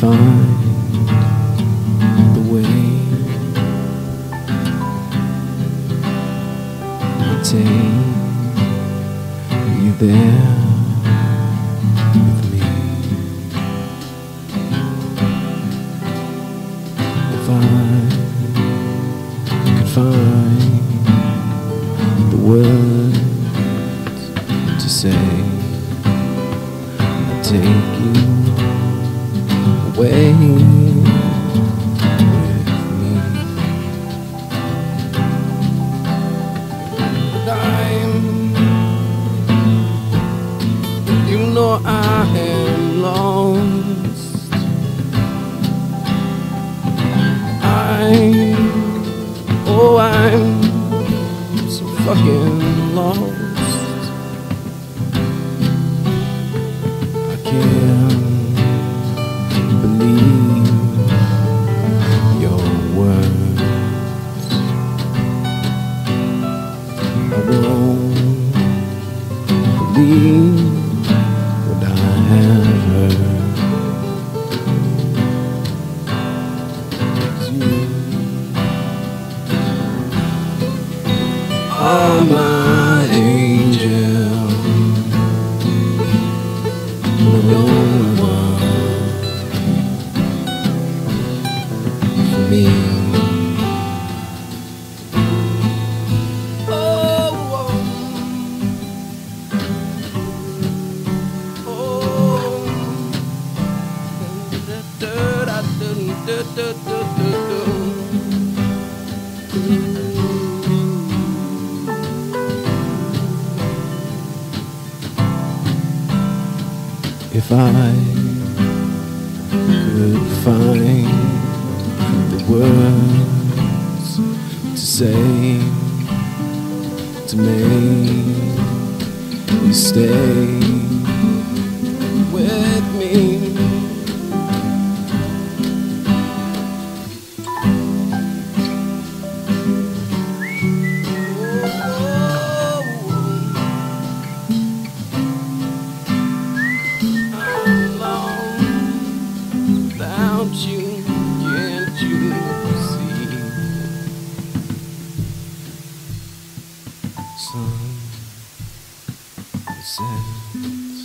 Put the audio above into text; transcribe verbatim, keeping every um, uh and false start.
find the way to take you there with me. If I could find the words to say, I'd take you away with me. But I'm, you know I am lost. I'm, oh I'm so fucking lost. I can't believe your words. I won't believe what I have heard. 'Cause you are my angel, the only one for me. Oh, oh, oh. Da, da, da, da, da, da, da, da. If I could find the words to say to make you stay with me. You, can't you see? Sun sets.